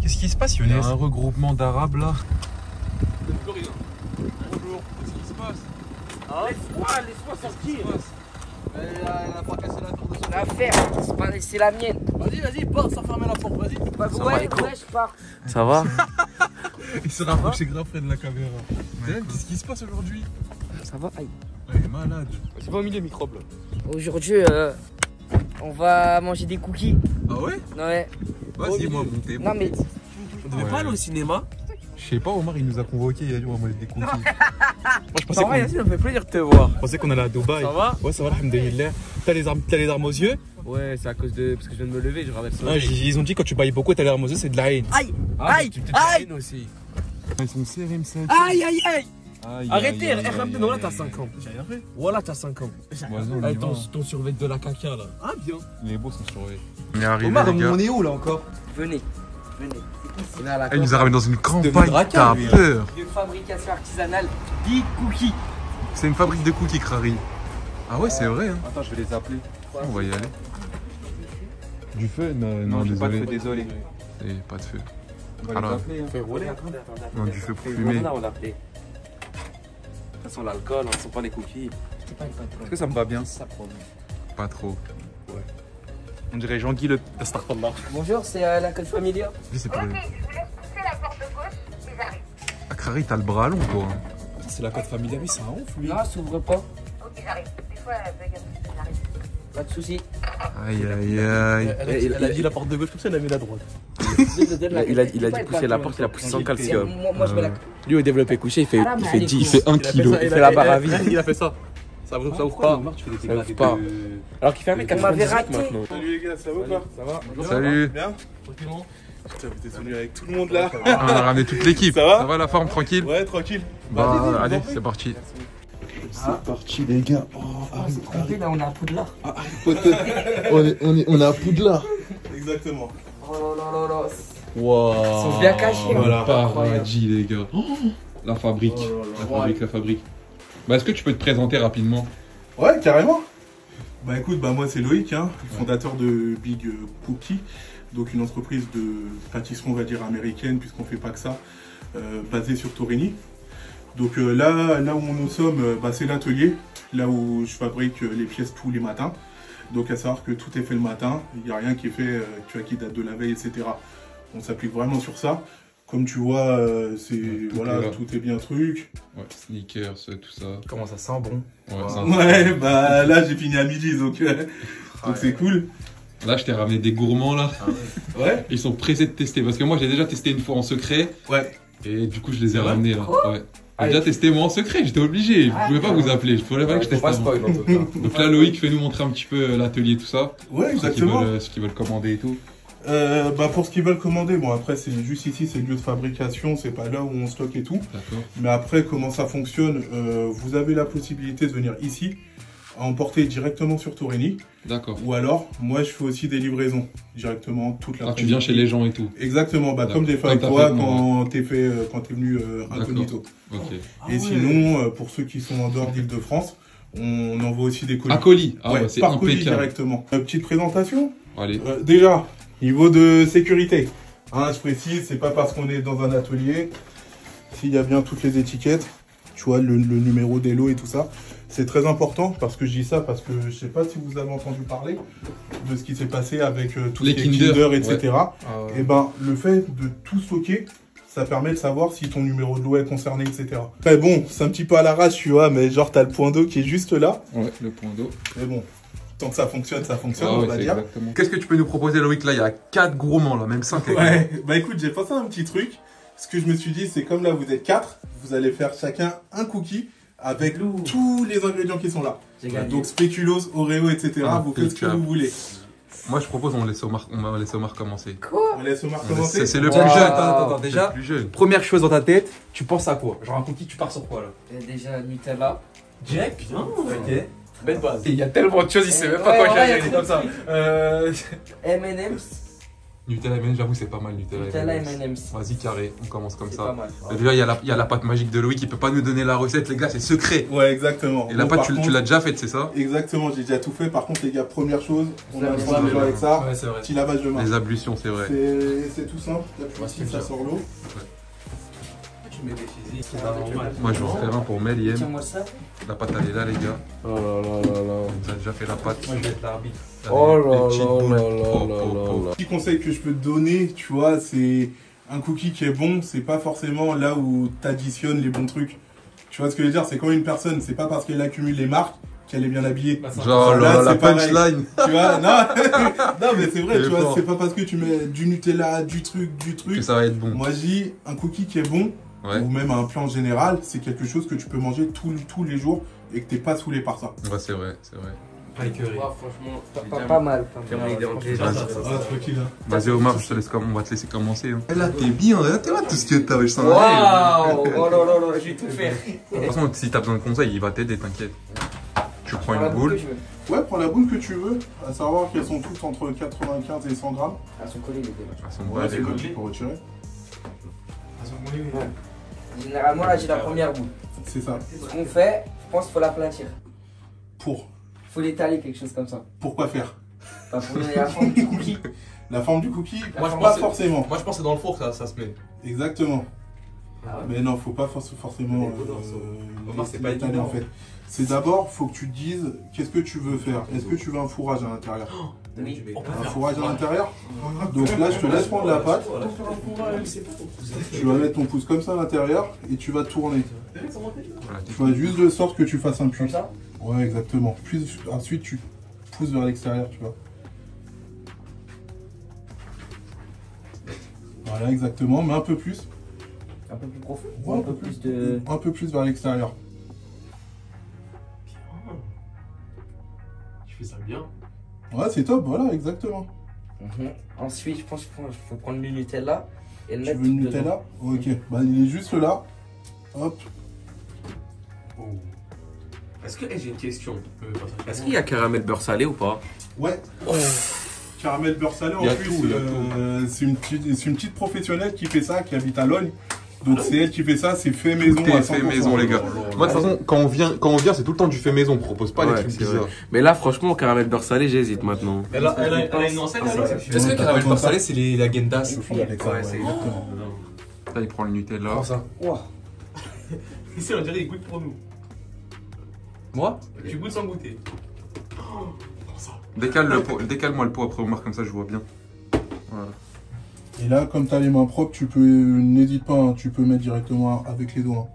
Qu'est-ce qui se passe, Younes? Il y a un regroupement d'arabes là. Bonjour, qu'est-ce qui se passe? Laisse-moi sortir. Elle a fracassé la tour de son L'affaire, c'est la mienne. Vas-y, pars sans fermer la porte, vas-y. Bah, ouais, je pars. Ça va? Il se rapproche grave près de la caméra. Qu'est-ce qui se passe aujourd'hui? Ça va, aïe. Elle est malade. C'est pas mis les microbes là. Aujourd'hui, on va manger des cookies. Ah ouais? Ouais. Vas-y, moi, montez. Non, mais On devait pas aller au cinéma. Je sais pas, Omar, il nous a convoqués, il a dit on va manger des cookies. Moi, je pensais Ça va, Yacine, ça me fait plaisir de te voir. qu'on allait à Dubaï. Ça va? Ouais, ça va, alhamdoulilah. T'as les armes aux yeux? Ouais, c'est à cause de. Parce que je viens de me lever, je regarde le Non, soleil. ils ont dit quand tu bailles beaucoup, t'as les armes aux yeux, c'est de la haine. aïe, Aïe, tu aïe. peut-être aussi. Ils sont serrés, ça. Aïe, aïe, aïe. Arrêtez, non, là t'as 5 ans. J'ai rien fait. Voilà, t'as 5 ans. Avec ton survêt de la caca là. Ah, bien. Les beaux sont surveillés. On est arrivé, Omar, les gars. on est où là encore? Venez. On est à la Elle nous a ramené dans une campagne, draka, t'as lui, hein. peur. De fabrication artisanale, des cookies. C'est une fabrique de cookies, Crary. Ah ouais, c'est vrai, hein. Attends, je vais les appeler. On va y aller. Du feu? Non, j'ai pas de feu, désolé. désolé. Et pas de feu. On va les Alors, appeler. Hein. Fais rouler. Non, du feu pour fumer. On l'a appelé. De toute façon, l'alcool, on sent pas les cookies. Est-ce que ça me va bien? Pas trop. On dirait Jean-Guy le. Astaghfirullah. Bonjour, c'est la Côte Familia. Lui, c'est pour Ok, lui. je vous laisse pousser la porte gauche et j'arrive. Ah, Crary, t'as le bras long, toi. C'est la code familiale, oui, c'est un ouf lui. Non, s'ouvre pas. Ok, j'arrive. Des fois, elle bug un petit peu, j'arrive. Pas de soucis. Aïe, aïe, aïe. Elle a dit la porte de gauche comme ça, elle a mis la droite. Il a dit pousser la porte, il a poussé sans calcium. Moi, je vais la. Lui, au développé couché, il Ah, mais il fait 1 kilo. Il fait la barre à vide. Il a fait ça. Ça ouvre pas. Ça ouvre pas. Alors qu'il fait 1m98 m'avait raté. maintenant. Salut les gars, ça va ou pas? Ça va? Salut. Bien? Tranquillement. Putain, vous êtes venu avec tout le monde là. On a ramené toute l'équipe. Ça va? Ça va la forme, tranquille? Ouais, tranquille. Bah, allez, c'est parti. C'est parti les gars. Oh, On s'est trompé, là, on est à Poudlard. on est à Poudlard. Exactement. Oh là là là là. Wow. Ils sont bien cachés. hein. Voilà. Paradis, les gars. Oh, la fabrique. La fabrique. Bah, est-ce que tu peux te présenter rapidement? Ouais, carrément. Bah écoute, bah moi c'est Loïc, hein, fondateur de Big Cookie, donc une entreprise de pâtisserie on va dire américaine puisqu'on fait pas que ça, basée sur Torigny. Donc là où nous sommes, bah, c'est l'atelier, là où je fabrique les pièces tous les matins. Donc à savoir que tout est fait le matin, il n'y a rien qui est fait, tu vois, qui date de la veille, etc. On s'applique vraiment sur ça. Comme tu vois, voilà, tout est bien truc. Ouais, sneakers, tout ça. Comment ça sent bon. Ouais, ça- Ouais, bah là j'ai fini à midi, donc c'est cool. Là, je t'ai ramené des gourmands là. Ouais. Ils sont pressés de tester parce que moi, j'ai déjà testé une fois en secret. Ouais. Et du coup, je les ai Ouais. ramenés là. Ouais. J'ai déjà testé moi en secret, j'étais obligé. Je pouvais pas vous appeler. Je pouvais pas que je teste avant. Donc là, Loïc, fais-nous montrer un petit peu l'atelier, tout ça. Ouais, Ceux qui exactement. veulent commander et tout. Bah pour ce qu'ils veulent commander, bon après c'est juste ici, c'est le lieu de fabrication, c'est pas là où on stocke et tout. D'accord. Mais après comment ça fonctionne, vous avez la possibilité de venir ici, à emporter directement sur Torigny. D'accord. Ou alors, moi je fais aussi des livraisons directement toute la Ah, tu viens chez les gens et tout. Exactement, bah comme des fois avec Comme toi t'as fait, quand t'es venu incognito. Ok. Et sinon, pour ceux qui sont en dehors d'Île-de-France, on envoie aussi des colis. Un colis. Ah ouais, c'est par colis impeccable. directement. Petite présentation. Allez. Déjà, niveau de sécurité, hein, je précise, c'est pas parce qu'on est dans un atelier, s'il y a bien toutes les étiquettes, tu vois, le numéro des lots et tout ça, c'est très important parce que je dis ça parce que je sais pas si vous avez entendu parler de ce qui s'est passé avec tous Les les Kinder, Kinder, etc. Ah Et ben, le fait de tout stocker, ça permet de savoir si ton numéro de lot est concerné, etc. Après bon, c'est un petit peu à l'arrache, tu vois, mais genre t'as le point d'eau qui est juste là, Ouais, le point d'eau. mais bon, tant que ça fonctionne, Ah on ouais, va c'est dire. exactement. Qu'est-ce que tu peux nous proposer, Loïc? Là, il y a 4 gourmands, là, même 5. Ouais, bah écoute, j'ai pensé à un petit truc. Ce que je me suis dit, c'est comme là, vous êtes 4, vous allez faire chacun un cookie avec tous les ingrédients qui sont là. Donc spéculoos, Oreo, etc. Vous faites ce que vous voulez. Moi, je propose, on va laisser Omar commencer. On laisse Omar commencer. C'est le plus Wow. jeune. Attends, C'est déjà, le plus jeune. première chose dans ta tête, tu penses à quoi? Genre un cookie, tu pars sur quoi là? Déjà, Nutella. Direct, bien. Ok. Belle base. Il y a tellement de choses, il sait même pas Ouais, quoi ouais, gérer, y a il est comme ça. M&M's. Nutella M&M's, j'avoue, c'est pas mal. Nutella M&M's. Vas-y, carré, on commence comme C'est ça. pas mal. Déjà, il y a la pâte magique de Loïc qui peut pas nous donner la recette, les gars, c'est secret. Ouais, exactement. Et la Bon, pâte, par tu contre- l'as déjà faite, c'est ça? Exactement, j'ai déjà tout fait. Par contre, les gars, première chose, on Lavage va de jouer avec ça. Ouais, c'est vrai. Petit lavage de main. Les ablutions, c'est vrai. C'est tout simple. T'appuies ici, ça sort l'eau. Tu mets des physiques, c'est Ah, normal. Moi, je vais en faire un pour Mel, Yem. Tiens-moi ça. La pâte, elle est là, les gars. Oh là là là là. Vous avez déjà fait la pâte. Moi, je vais être l'arbitre. Oh Les là petites là boules. là Oh, là oh, oh. là. Petit conseil que je peux te donner, tu vois, c'est un cookie qui est bon, c'est pas forcément là où t'additionnes les bons trucs. Tu vois ce que je veux dire? C'est comme une personne, c'est pas parce qu'elle accumule les marques qu'elle est bien habillée. Genre, Là, la c'est pareil. punchline. Tu vois? Non, non mais c'est vrai, Il est tu vois, fort. c'est pas parce que tu mets du Nutella, du truc. Que ça va être bon. Moi, je dis, un cookie qui est bon, Ouais. ou même un plat en général, c'est quelque chose que tu peux manger tous les jours et que t'es pas saoulé par ça. Ouais, c'est vrai, c'est vrai. Pas écœuré. Franchement, pas mal. Tranquille, hein. Vas-y, Omar, je te laisse on va te laisser commencer. Hein. Là, t'es bien, là, t'es là, tout ce que t'as, je sens. Waouh! Oh là là là, je vais tout faire. De toute façon, si t'as besoin de conseils, il va t'aider, t'inquiète. Tu prends une boule. Ouais, prends la boule que tu veux, à savoir qu'elles sont toutes entre 95 et 100 grammes. Elles sont collées les deux. Elles sont Ouais, bonnes, c'est les comme gars. tu peux retirer. Généralement, là, j'ai la première boule. C'est ça. Ce qu'on fait, je pense qu'il faut l'aplatir. Pour. Il faut l'étaler, quelque chose comme ça. Pourquoi faire? Pas pour donner la forme du cookie. La forme du cookie, Moi, je pas pense- forcément. Moi, je pense que c'est dans le four que ça se met. Exactement. Ah ouais. Mais non, faut pas forcément Omar, c'est pas l'étaler, évident. en fait. C'est d'abord, faut que tu te dises qu'est-ce que tu veux faire. Est-ce que tu veux un fourrage à l'intérieur? Oui. Un fourrage à l'intérieur? Donc là, je te laisse prendre la pâte. Tu vas mettre ton pouce comme ça à l'intérieur et tu vas tourner. Voilà, Tu vas juste de sorte que tu fasses un Comme puits. ça? Ouais, exactement. Puis ensuite, tu pousses vers l'extérieur, tu vois. Voilà, exactement, mais un peu plus. Un peu plus profond? Ouais, Un peu plus de. Un peu plus vers l'extérieur. Tu fais ça bien. Ouais, c'est top, voilà, exactement. Ensuite, je pense qu'il faut prendre le Nutella et le Tu mettre veux le dedans. Nutella? Ok, bah il est juste là. Hop. Est-ce que j'ai une question? Est-ce qu'il y a caramel beurre salé ou pas? Ouais. Caramel beurre salé, en Il y a plus, tout, il y a c'est une petite professionnelle qui fait ça, qui habite à Logne. Donc c'est elle qui fait ça, c'est fait maison Tout à est fait 100%. maison, les gars. Moi, de toute façon, quand on vient, c'est tout le temps du fait maison. On propose pas Ouais, les trucs c'est vrai. bizarres. Mais là, franchement, caramel beurre salé, j'hésite maintenant. Elle a une enseigne, elle. Est-ce que le caramel beurre salé, c'est la Gendas? Je fais avec ça, ouais, exactement. Là, il prend le Nutella. Prends ça. Ouah. Ici, on dirait qu'il goûte pour nous. Moi? Tu goûtes sans goûter. Décale-moi le pot après, Omar, comme ça, je vois bien. Voilà. Et là, comme tu as les mains propres, tu peux, n'hésite pas, hein, tu peux mettre directement avec les doigts.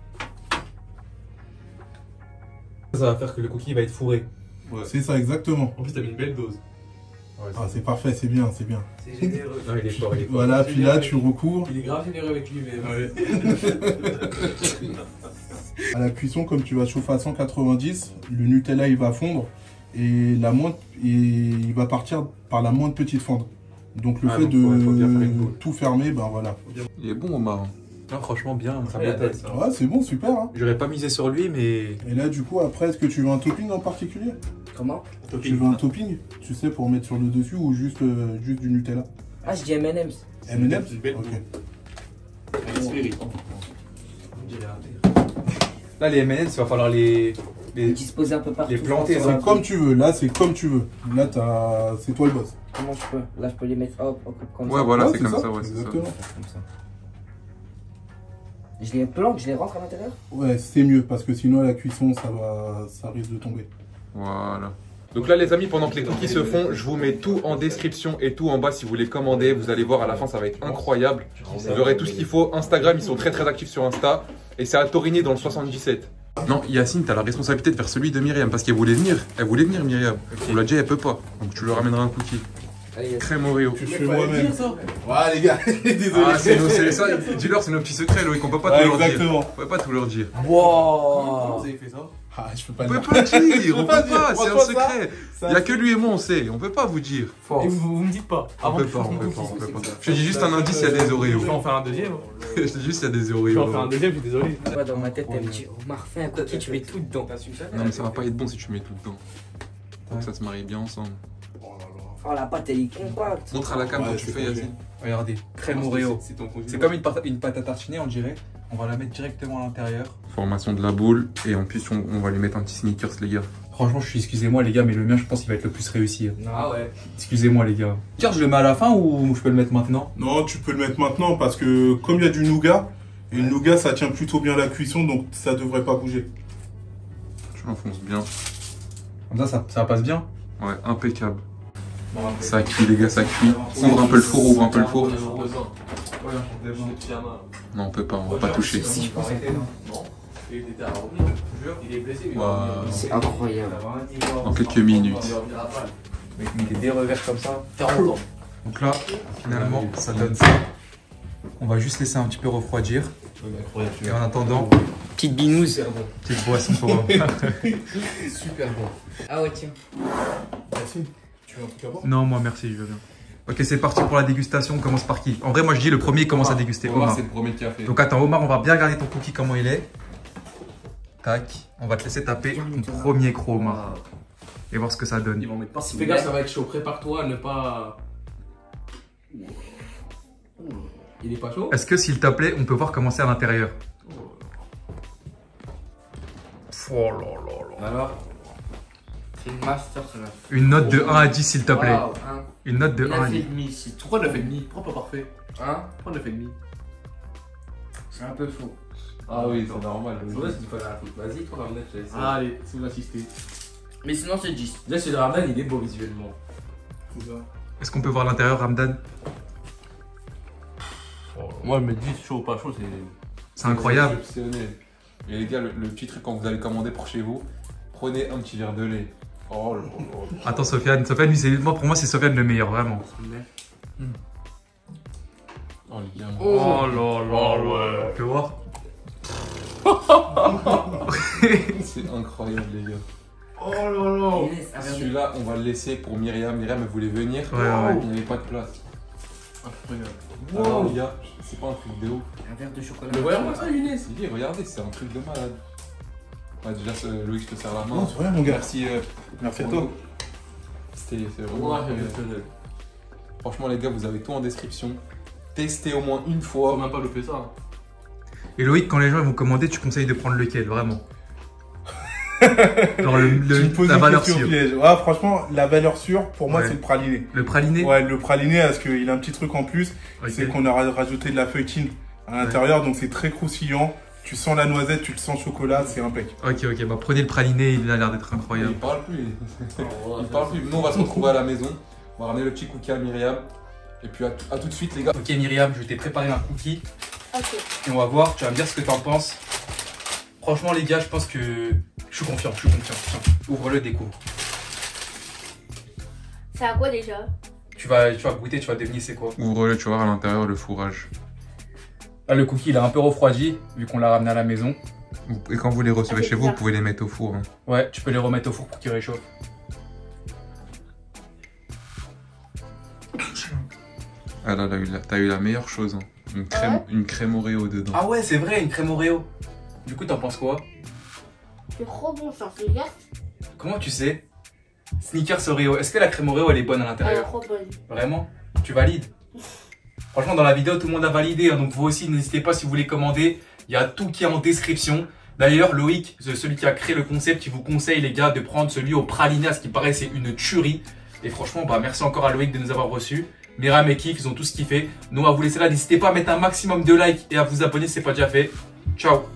Ça va faire que le cookie va être fourré. C'est ça, exactement. En plus, t'as mis une belle dose. Ah, c'est parfait, c'est bien, c'est bien. C'est généreux. Non, il est fort, il est fort. Voilà, puis là, tu recouvres. Il est grave généreux avec lui-même. À la cuisson, comme tu vas chauffer à 190, le Nutella, il va fondre. Et il va partir par la moindre petite fente. Donc le fait donc faut bien faire une de boule. tout fermer, ben voilà. Il est bon, Omar. Non, franchement, bien, ça Ouais, me tête. ça. Ouais, c'est bon, super. Hein. J'aurais pas misé sur lui, mais. Et là, du coup, après, est-ce que tu veux un topping en particulier? Comment? Tu veux un topping, tu sais, pour mettre sur le dessus ou juste du Nutella? Ah, je dis M&M's. M&M's? Une belle Ok. Là, les M&M's, il va falloir les. Disposer un peu partout. Les planter, je pense, C'est comme tu veux, là, c'est comme tu veux. Là, c'est toi le boss. Comment je peux? Là, je peux les mettre hop, comme Ouais, ça. voilà, Ouais, c'est comme ça, ouais, c'est ça. exactement. Comme ça. Je les plante, je les rentre à l'intérieur? Ouais, c'est mieux, parce que sinon, à la cuisson, ça risque de tomber. Voilà. Donc là, les amis, pendant que les cookies se font, je vous mets tout en description et tout en bas si vous voulez commander. Vous allez voir, à la fin, ça va être incroyable. Vous aurez tout ce qu'il faut. Instagram, ils sont très très actifs sur Insta. Et c'est à Torigny dans le 77. Non, Yacine, t'as la responsabilité de faire celui de Myriam parce qu'elle voulait venir. Elle voulait venir, Myriam. On l'a dit, elle peut pas. Donc tu lui ramèneras un cookie. Allez, Crème Oreo. Je fais moi-même. Ouais, les gars, désolé. Ah, c'est ça. Dis-leur, c'est nos petits secrets, Loïc. On peut pas Ouais, tout leur dire. exactement. On peut pas tout leur dire. wow. Vous avez fait ça? Ah, je peux pas On le peut dire. pas dire. On peut pas pas. dire. C'est un Franchement, secret. ça- Il y a que lui et moi, on sait. On peut pas vous dire. Et vous me dites pas. On Avant peut que je pas, fasse on mon peut cookie. pas, on peut pas. Je te dis juste un indice, il y a des Je Oreos. vais en faire un deuxième. Je te dis juste, il y a des Je vais en faire un Oreos. deuxième, je suis désolé. Ouais, dans ma tête, elle me dit, Omar, fais un cookie, tu mets tout dedans. Non, mais ça va pas être bon si tu mets tout dedans. Faut que ça se marie bien ensemble. Oh là là. Oh, la pâte, elle est compacte. Montre à la cam Ouais, quand tu c'est fais, congé. Yacine. Regardez, crème Oreo. C'est ton conduit. C'est comme une pâte à tartiner, on dirait. On va la mettre directement à l'intérieur. Formation de la boule. Et en plus, on va lui mettre un petit sneakers, les gars. Franchement, excusez-moi les gars, mais le mien, je pense qu'il va être le plus réussi. Ah ouais. Excusez-moi les gars. Tiens, je le mets à la fin ou je peux le mettre maintenant? Non, tu peux le mettre maintenant parce que comme il y a du nougat, et le nougat ça tient plutôt bien la cuisson donc ça devrait pas bouger. Je l'enfonce bien. Comme ça passe bien. Ouais, impeccable. Ça cuit, les gars, ça cuit. Ouvre un peu le four, ouvre un peu le four. Non, on peut pas, on va pas toucher. Il était à revenir. Il est blessé. Waouh. C'est incroyable. Dans quelques minutes. Mec, mais des revers comme ça. 40 ans. Donc là, finalement, ça donne ça. On va juste laisser un petit peu refroidir. Et en attendant, Petite binouse. petite boisson pour Super bon. Ah ouais, tiens. Tu veux un truc à boire? Non, moi merci, je veux bien. Ok, c'est parti pour la dégustation. On commence par qui? En vrai, moi je dis le premier commence à déguster. Omar, Omar. c'est le premier qui a fait. Donc attends, Omar, on va bien regarder ton cookie comment il est. Tac. On va te laisser taper ton premier croc, Omar. Et voir ce que ça donne. Ils vont mettre pas. Fais gaffe, ça va être chaud. Prépare-toi à ne pas. Il est pas chaud? Est-ce que s'il te plaît, on peut voir comment c'est à l'intérieur? Oh là là là. Alors, c'est une master, ça va. Une note de 1 à 10 s'il te plaît. Waouh, hein. Une note de 1 à 10. 9,5. Pourquoi 9,5? Pourquoi pas parfait? Hein? Pourquoi 9,5? C'est un peu chaud. Ah oui, c'est normal. Ouais, c'est du fallait un truc. Vas-y, toi, Ramdan, je te laisse. Allez, si vous insistez. Mais sinon, c'est 10. Déjà, c'est le Ramdan, il est beau visuellement. Est-ce qu'on peut voir l'intérieur, Ramdan? Moi, je me dis chaud ou pas chaud, c'est. C'est incroyable. Exceptionnel. Et les gars, le petit truc quand vous allez commander pour chez vous, prenez un petit verre de lait. Oh là là. Attends, Sofiane, lui, pour moi, c'est Sofiane le meilleur, vraiment. Oh les gars. Oh là là là. Tu peux voir? C'est incroyable, les gars. Oh là là! Inès, un verre de- Celui-là, on va le laisser pour Myriam. Myriam, elle voulait venir. Ouais, ouais. Il n'y avait pas de place. Incroyable. Alors, les gars, c'est pas un truc de ouf. Un verre de chocolat. Mais voyons-moi ça, Younes! Si, regardez, c'est un truc de malade. Ouais, déjà, Loïc, je te serre la main. Non, c'est rien mon gars. Merci. Merci à toi. C'est vraiment. Ouais, exceptionnel. Franchement, les gars, vous avez tout en description. Testez au moins une Faut fois. même pas louper ça. Et Loïc, quand les gens ils vont commander, tu conseilles de prendre lequel, vraiment? Genre Tu me poses la une valeur question sûre. piège. Ouais, franchement, la valeur sûre, pour moi, Ouais. c'est le praliné. Le praliné? Ouais, le praliné, parce qu'il a un petit truc en plus, Ok. c'est qu'on a rajouté de la feuilletine à l'intérieur, donc c'est très croustillant. Tu sens la noisette, tu le sens chocolat, c'est impec. Ok, bah prenez le praliné, il a l'air d'être Il incroyable. parle plus. Il parle plus. Nous, on va se retrouver à la maison. On va ramener le petit cookie à Myriam. Et puis, à tout de suite, les gars. Ok, Myriam, je t'ai préparé un cookie. Ok. Et on va voir, tu vas me dire ce que t'en penses. Franchement, les gars, je pense que je suis confiant. Tiens, ouvre-le, découvre. C'est à quoi déjà? Tu vas goûter, tu vas deviner c'est quoi. Ouvre-le, tu vas voir à l'intérieur le fourrage. Là, le cookie, il a un peu refroidi, vu qu'on l'a ramené à la maison. Et quand vous les recevez Ah, c'est chez vous, bizarre. vous pouvez les mettre au four. Hein. Ouais, tu peux les remettre au four pour qu'ils réchauffent. Ah là, t'as eu la meilleure chose. Hein. Une crème Oreo dedans. Ah ouais, c'est vrai, une crème Oreo. Du coup, t'en penses quoi? C'est trop bon ça, c'est gars. Comment tu sais? Snickers Oreo. Est-ce que la crème Oreo, elle est bonne à Elle est l'intérieur? trop bonne. Vraiment? Tu valides? Franchement, dans la vidéo, tout le monde a validé. Hein, donc vous aussi, n'hésitez pas si vous voulez commander. Il y a tout qui est en description. D'ailleurs, Loïc, celui qui a créé le concept, il vous conseille, les gars, de prendre celui au praliné. À ce qui paraît, c'est une tuerie. Et franchement, bah, merci encore à Loïc de nous avoir reçus. Myriam et Kif, ils ont tous kiffé. Nous, on va vous laisser là. N'hésitez pas à mettre un maximum de likes et à vous abonner si ce n'est pas déjà fait. Ciao!